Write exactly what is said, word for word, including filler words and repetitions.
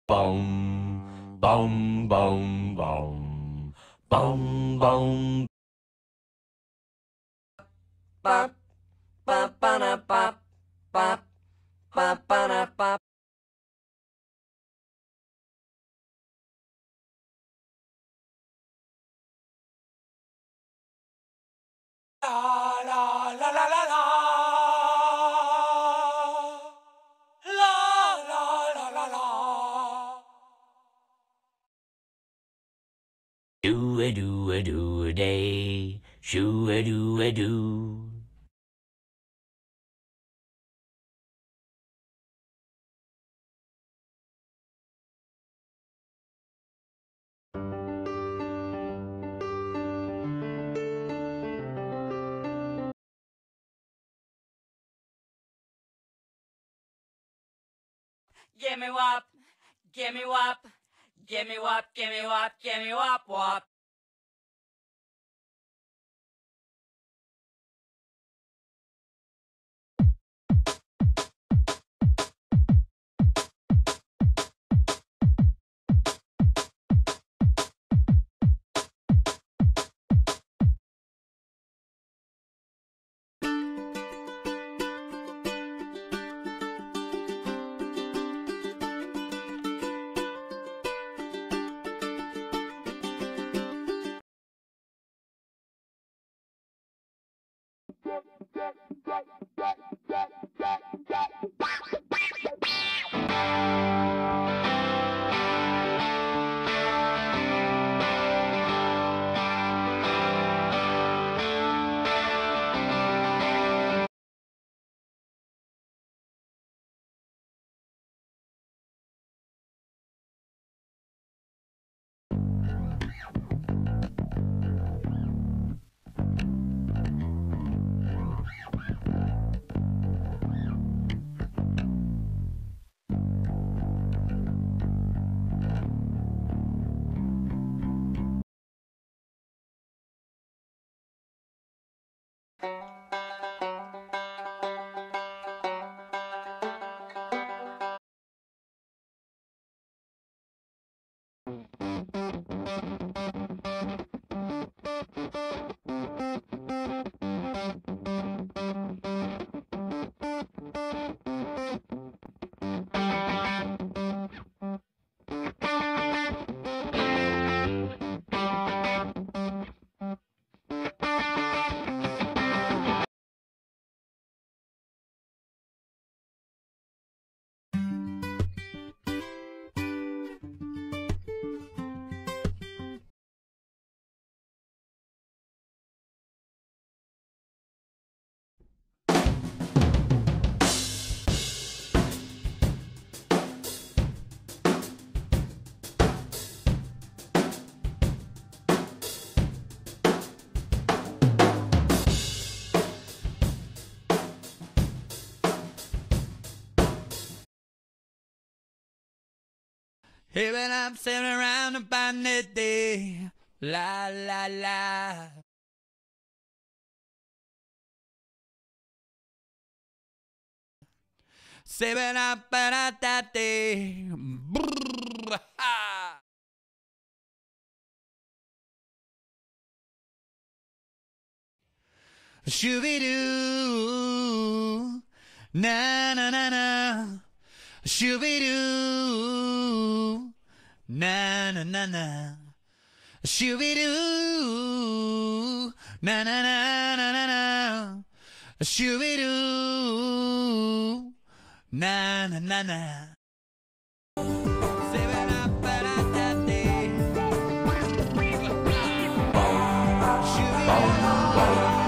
Boom, boom, boom, boom, boom, boom. Bop, bop, ba bop, bop, bop, ba bop. La la la la la la. La la la la la. Do a do a do a day, shoo a do a do. Gimme wop, gimme wop, gimme wop, gimme wop, gimme wop wop. Hey, when I'm sailing around upon that day, la la la. Say when I'm at that day, brrr, ha. Shoo-be-doo, na na na na. Shoo-be-doo, na na na na. Shoo-be-doo, na na na na na na. Shoo-be-doo, na na na na. Saving up at that day. Shoo-be-doo.